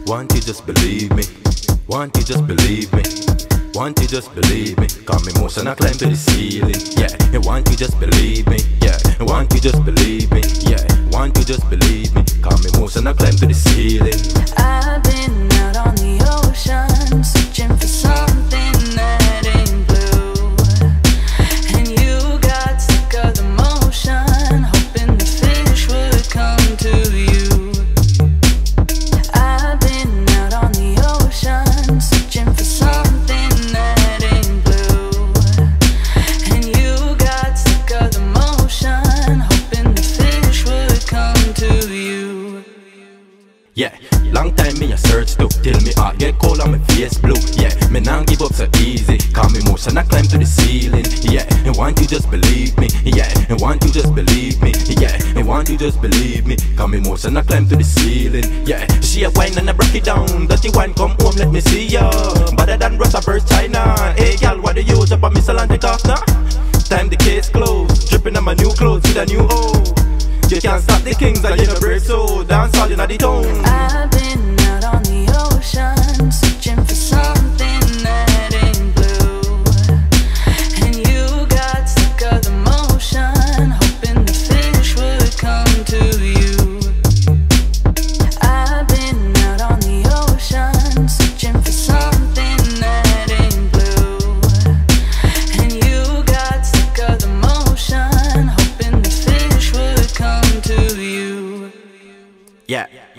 Want you just believe me? Want you just believe me? Want you just believe me? Come emotion I climb to the ceiling. Yeah, want you just believe me? Yeah, want you just believe me? Yeah, want you just believe me? Come emotion I climb to the ceiling. I've been out on the ocean, searching for something that ain't blue. And you got sick of the motion, hoping the fish would come to you. I've been out on the ocean, searching for something that ain't blue. And you got sick of the motion, hoping the fish would come to you. Yeah, long time me a search to till me heart get cold and my face blue. Yeah, me nah give up so easy. Calm emotion I climb to the ceiling. Yeah, and want you just believe me? Yeah, and want you just believe me? Yeah, and want you just believe me? Calm emotion I climb to the ceiling. Yeah, she a wine and I break it down. Dirty wine come home let me see ya. Better than Russia versus China. Hey girl, what do you jump on me and take off now? Time the case closed, dripping on my new clothes with a new O. You can't stop the kings and you no break, so dance all in the tone. I've been out on the ocean, searching for something that ain't blue. And you got sick of the motion, hoping the fish would come to you. I've been out on the ocean, searching for something that ain't blue. And you got sick of the motion, hoping the fish would come to you. Yeah.